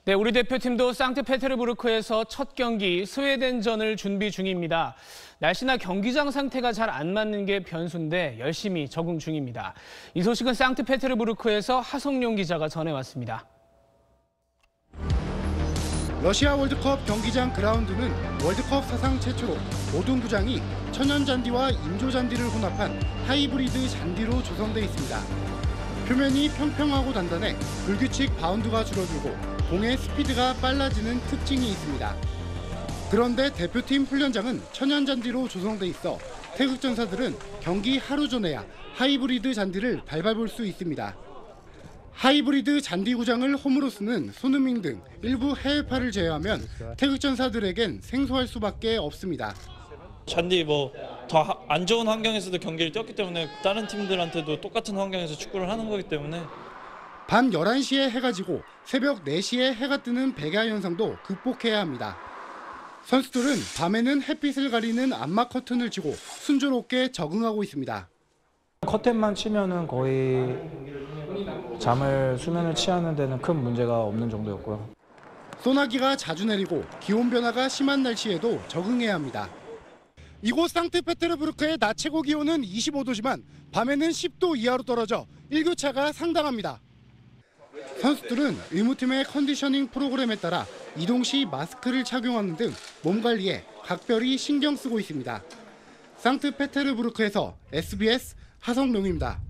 네, 우리 대표팀도 상트페테르부르크에서 첫 경기 스웨덴전을 준비 중입니다. 날씨나 경기장 상태가 잘 안 맞는 게 변수인데 열심히 적응 중입니다. 이 소식은 상트페테르부르크에서 하성룡 기자가 전해왔습니다. 러시아 월드컵 경기장 그라운드는 월드컵 사상 최초로 모든 구장이 천연잔디와 인조잔디를 혼합한 하이브리드 잔디로 조성돼 있습니다. 표면이 평평하고 단단해 불규칙 바운드가 줄어들고 공의 스피드가 빨라지는 특징이 있습니다. 그런데 대표팀 훈련장은 천연잔디로 조성돼 있어 태극전사들은 경기 하루 전에야 하이브리드 잔디를 밟아볼 수 있습니다. 하이브리드 잔디 구장을 홈으로 쓰는 손흥민 등 일부 해외파를 제외하면 태극전사들에겐 생소할 수밖에 없습니다. 잔디 더 안 좋은 환경에서도 경기를 뛰었기 때문에 다른 팀들한테도 똑같은 환경에서 축구를 하는 거기 때문에 밤 11시에 해가 지고 새벽 4시에 해가 뜨는 백야 현상도 극복해야 합니다. 선수들은 밤에는 햇빛을 가리는 암막 커튼을 치고 순조롭게 적응하고 있습니다. 커튼만 치면은 거의 수면을 취하는 데는 큰 문제가 없는 정도였고요. 소나기가 자주 내리고 기온 변화가 심한 날씨에도 적응해야 합니다. 이곳 상트페테르부르크의 낮 최고 기온은 25도지만 밤에는 10도 이하로 떨어져 일교차가 상당합니다. 선수들은 의무팀의 컨디셔닝 프로그램에 따라 이동 시 마스크를 착용하는 등 몸 관리에 각별히 신경 쓰고 있습니다. 상트페테르부르크에서 SBS 하성룡입니다.